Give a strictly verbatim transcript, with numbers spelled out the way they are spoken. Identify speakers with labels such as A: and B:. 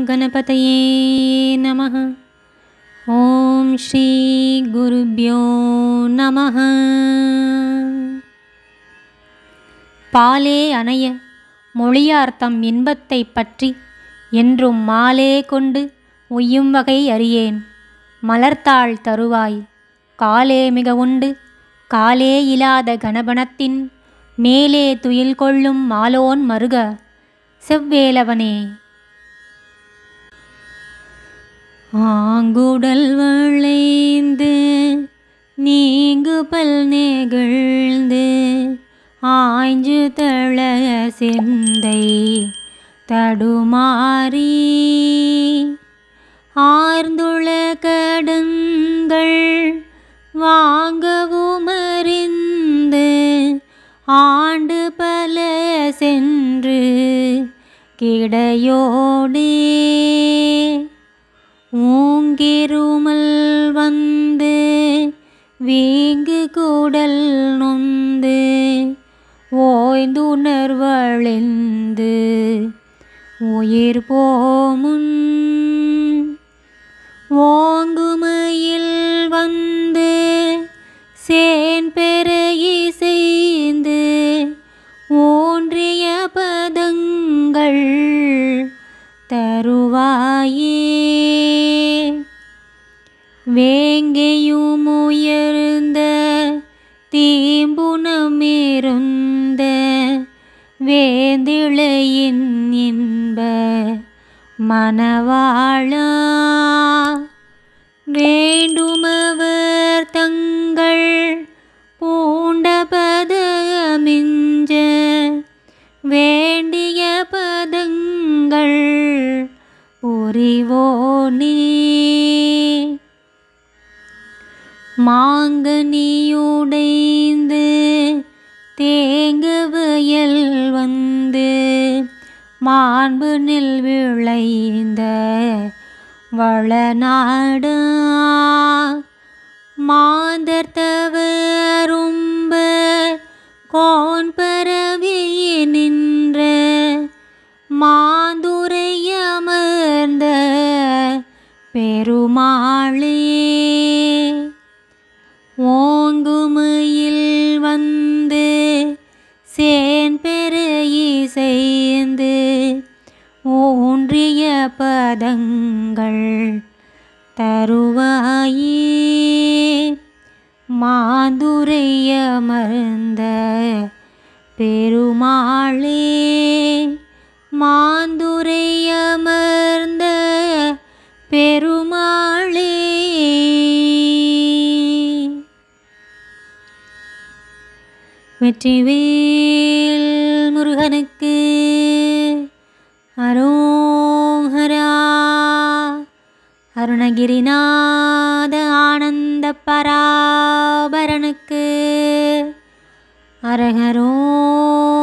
A: गणपतये नमः। ओम श्री गुरुभ्यो नमः। பாலே அணைய மொழியார்த்தம் இன்பத்தை பற்றி என்றும் மாலே கொண்டு உய்யும் வகை அறியேன். மலர்த்தாள் தருவாய் காலே மிக உண்டு காலே இலாத கணபணத்தின் மேலே துயில் கொள்ளும் மாலோன் மருக செவ்வேலவனே. ஆங்குடல் வளைந்து நீங்கு பல் நெகிழ்ந்து ஆய்ஞ்சு தள சிந்தை தடுமாறி ஆர்ந்துள கடங்கள் வாங்கவும் அறிந்து ஆண்டு பல சென்று கிடையோடே ஊங்கிருமல் வந்து வீங்கு கூடல் நொந்து ஓய்ந்துணர்வழிந்து உயிர் போமுன் ஓங்குமையில் வந்து சேன் பெற இசைந்து ஊன்றிய பதங்கள் தருவாயே. வேங்கையும் உயர்ந்த தீம்புணமிருந்த வேந்திழையின் இன்ப மணவாளா வேண்டுமவர் தங்கள் பூண்ட பதமிஞ்ச வேண்டிய பதங்கள் புரிவோனே. மாங்கனியுடைந்து தேங்க வயல் வந்து மாண்பு நெல் விளைந்த வளநாடா மாந்தர் தவரும்ப கோன் பரவி நின்ற மாந்துரை அமர்ந்த பெருமாளே. ஓங்குமையில் வந்து சேன் பெற இசைந்து ஊன்றிய பதங்கள் தருவாயே. மாதுரை அமர்ந்த பெருமாளே மாந்துரை அமர்ந்த பெருமாளே. வெற்றிவேல் முருகனுக்கு அரோஹரா. அருணகிரிநாத ஆனந்த பராபரனுக்கு அரஹரோ